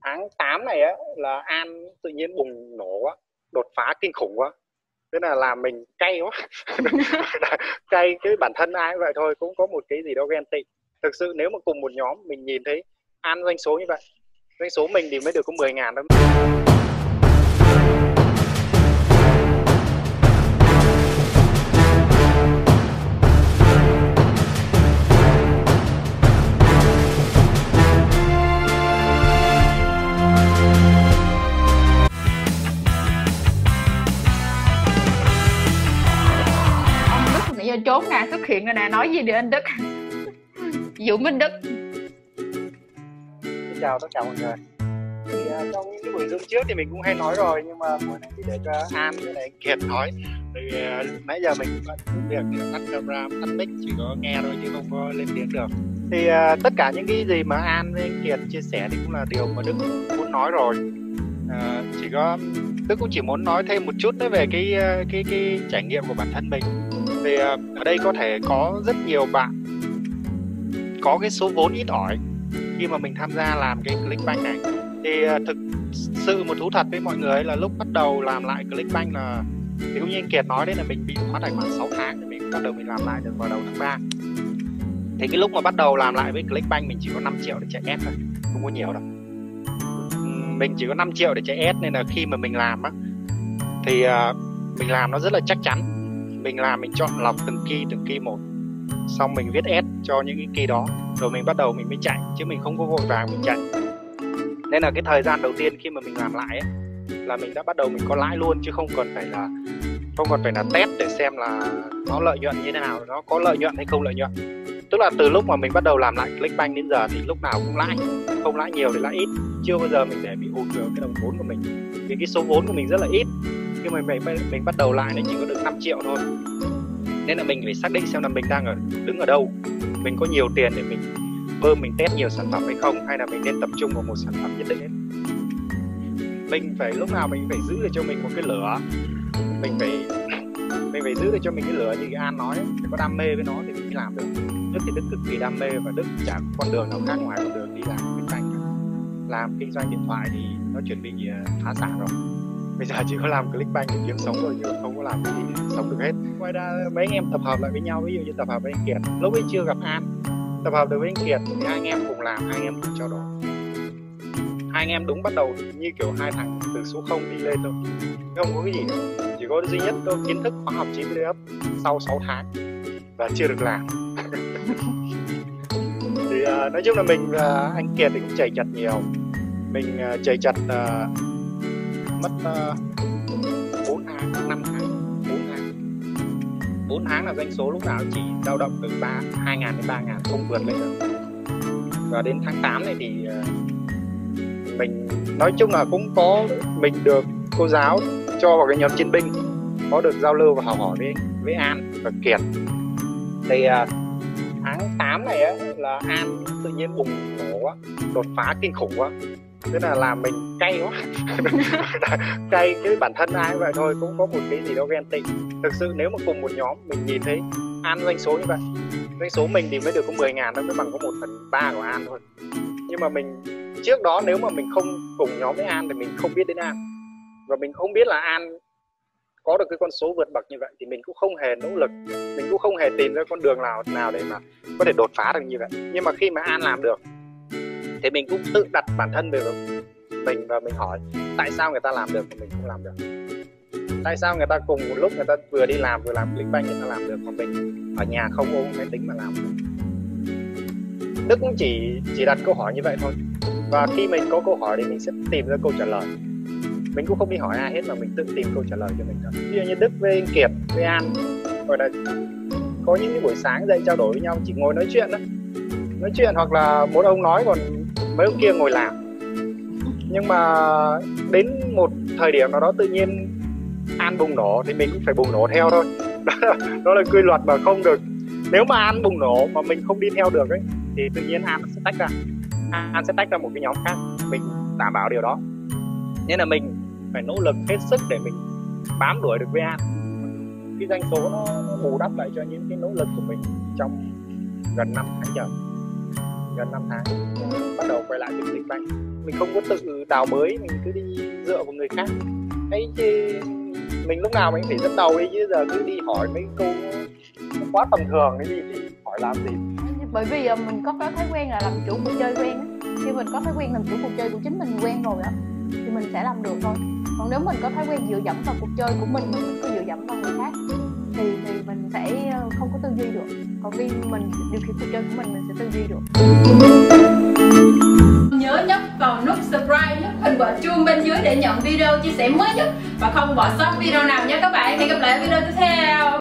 tháng 8 này á là An tự nhiên bùng nổ quá, đột phá kinh khủng quá, thế là làm mình cay quá. Cay cái bản thân ai cũng vậy thôi, cũng có một cái gì đó ghen tị. Thực sự nếu mà cùng một nhóm mình nhìn thấy An doanh số như vậy, doanh số mình thì mới được có 10.000 thôi. Nãy giờ trốn nè, xuất hiện rồi nè, nói gì để anh Đức. Dụ Minh Đức. Xin chào tất cả mọi người. Thì trong những cái buổi Zoom trước thì mình cũng hay nói rồi, nhưng mà buổi này thì để cho An với lại Kiệt nói. Thì nãy giờ mình bận việc tắt camera, tắt mic, chỉ có nghe thôi chứ không có lên tiếng được. Thì tất cả những cái gì mà An với anh Kiệt chia sẻ thì cũng là điều mà Đức muốn nói rồi. Chỉ có Đức cũng chỉ muốn nói thêm một chút nữa về cái trải nghiệm của bản thân mình. Thì ở đây có thể có rất nhiều bạn có cái số vốn ít ỏi khi mà mình tham gia làm cái Clickbank này. Thì thực sự một thú thật với mọi người là lúc bắt đầu làm lại Clickbank là thì cũng như anh Kiệt nói đấy, là mình bị khóa tài khoản 6 tháng thì mình bắt đầu mình làm lại được vào đầu tháng 3. Thì cái lúc mà bắt đầu làm lại với Clickbank mình chỉ có 5 triệu để chạy ad thôi, không có nhiều đâu. Mình chỉ có 5 triệu để chạy ad, nên là khi mà mình làm á thì mình làm nó rất là chắc chắn. Mình làm, mình chọn lọc từng key một, xong mình viết ad cho những cái key đó, rồi mình bắt đầu mình mới chạy, chứ mình không có vội vàng mình chạy. Nên là cái thời gian đầu tiên khi mà mình làm lại ấy, là mình đã bắt đầu mình có lãi luôn, chứ không còn phải là test để xem là nó lợi nhuận như thế nào, nó có lợi nhuận hay không lợi nhuận. Tức là từ lúc mà mình bắt đầu làm lại Clickbank đến giờ thì lúc nào cũng lãi, không lãi nhiều thì lãi ít, chưa bao giờ mình để bị hụt được cái đồng vốn của mình. Vì cái số vốn của mình rất là ít, khi mà mình bắt đầu lại nó chỉ có được 5 triệu thôi. Nên là mình phải xác định xem là mình đang đứng ở đâu, mình có nhiều tiền để mình mình test nhiều sản phẩm hay không, hay là mình nên tập trung vào một sản phẩm nhất định ấy. Mình phải lúc nào mình phải giữ được cho mình một cái lửa, mình phải giữ được cho mình cái lửa như cái An nói ấy. Phải có đam mê với nó thì mình mới làm được. Đức thì Đức cực kỳ đam mê, và Đức chẳng con đường nào khác ngoài con đường đi làm kinh doanh. Làm kinh doanh điện thoại thì nó chuẩn bị phá sản rồi, bây giờ chỉ có làm Clickbank để kiếm sống thôi, chứ không có làm cái gì để sống được hết. Ngoài ra mấy anh em tập hợp lại với nhau, ví dụ như tập hợp với anh Kiệt, lúc ấy chưa gặp An, tập hợp được với anh Kiệt thì hai anh em cùng làm, hai anh em cùng trao đổi. Hai anh em đúng bắt đầu như kiểu hai thằng từ số 0 đi lên thôi, không có cái gì nữa. Chỉ có duy nhất có kiến thức khoa học 90 up sau 6 tháng và chưa được làm. Thì nói chung là mình và anh Kiệt thì cũng chầy chật nhiều. Mình chầy chật mất 4 tháng, 5 tháng, 4 tháng là doanh số lúc nào chỉ dao động từ 2.000 đến 3.000, không vượt lên được. Và đến tháng 8 này thì mình nói chung là cũng có, mình được cô giáo cho vào cái nhóm chiến binh, có được giao lưu và học hỏi với An và Kiệt. Thì tháng 8 này á là An tự nhiên bùng nổ quá, đột phá kinh khủng quá, thế là làm mình cay quá. Cay cái bản thân ai cũng vậy thôi, cũng có một cái gì đó ghen tị. Thực sự nếu mà cùng một nhóm mình nhìn thấy An doanh số như vậy, doanh số mình thì mới được có 10.000, nó mới bằng có 1/3 của An thôi. Nhưng mà mình trước đó nếu mà mình không cùng nhóm với An thì mình không biết đến An, và mình không biết là An có được cái con số vượt bậc như vậy, thì mình cũng không hề nỗ lực, mình cũng không hề tìm ra con đường nào để mà có thể đột phá được như vậy. Nhưng mà khi mà An làm được thì mình cũng tự đặt bản thân về mình, và mình hỏi tại sao người ta làm được mà mình không làm được. Tại sao người ta cùng một lúc người ta vừa đi làm vừa làm Clickbank người ta làm được, mà mình ở nhà không ôm máy tính mà làm được. Đức cũng chỉ đặt câu hỏi như vậy thôi, và khi mình có câu hỏi thì mình sẽ tìm ra câu trả lời. Mình cũng không đi hỏi ai hết mà mình tự tìm câu trả lời cho mình thôi. Ví dụ như Đức với anh Kiệt với An gọi là có những cái buổi sáng dậy trao đổi với nhau, chỉ ngồi nói chuyện đó, nói chuyện, hoặc là một ông nói còn mấy ông kia ngồi làm. Nhưng mà đến một thời điểm nào đó tự nhiên An bùng nổ thì mình cũng phải bùng nổ theo thôi. Đó là quy luật mà không được. Nếu mà An bùng nổ mà mình không đi theo được ấy, thì tự nhiên An sẽ tách ra. An sẽ tách ra một cái nhóm khác, mình đảm bảo điều đó. Nên là mình phải nỗ lực hết sức để mình bám đuổi được với An. Cái doanh số nó bù đắp lại cho những cái nỗ lực của mình trong gần 5 tháng trời. Gần 5 tháng bắt đầu quay lại với Clickbank. mình không có tự đào bới, mình cứ đi dựa vào người khác ấy chứ. Mình lúc nào mình phải dẫn đầu đi, chứ giờ cứ đi hỏi mấy câu nó quá tầm thường cái gì thì hỏi làm gì. Bởi vì mình có thói quen là làm chủ cuộc chơi quen á. Khi mình có thói quen làm chủ cuộc chơi của chính mình quen rồi á thì mình sẽ làm được thôi. Còn nếu mình có thói quen dựa dẫm vào cuộc chơi của mình cứ dựa dẫm vào người khác thì mình sẽ không có tư duy được. Còn khi mình điều khiển cuộc chơi của mình sẽ tư duy được. Nhớ nhấp vào nút subscribe, nhấp hình quả chuông bên dưới để nhận video chia sẻ mới nhất và không bỏ sót video nào nhé các bạn. Hẹn gặp lại video tiếp theo.